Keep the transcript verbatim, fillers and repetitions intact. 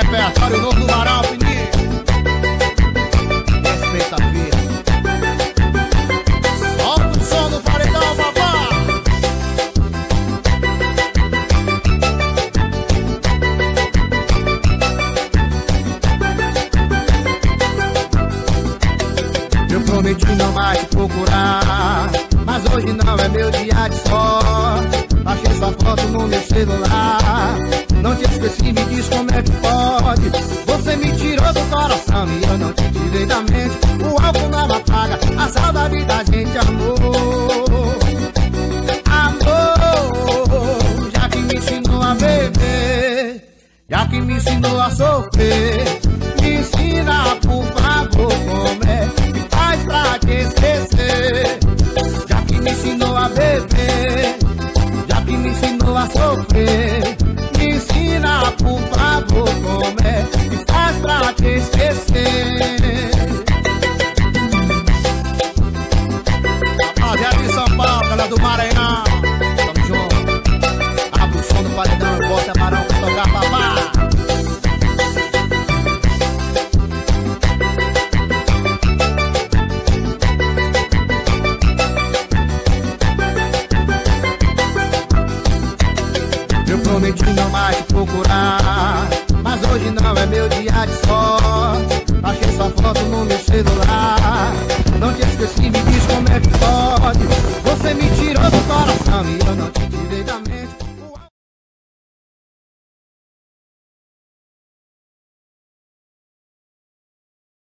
repertório novo do Varal, menino. Respeita a vida. Solta o som do paredão, papá. Eu prometi não mais te procurar, mas hoje não é meu dia de sorte. Achei sua foto no meu celular, não te esqueci, me diz como é que pode. Você me tirou do coração e eu não te tirei da mente. O álcool não apaga a saudade da gente, amor. Amor, já que me ensinou a beber, já que me ensinou a sofrer, me ensina por favor como é que faz pra te esquecer. Já que me ensinou a beber, já que me ensinou a sofrer,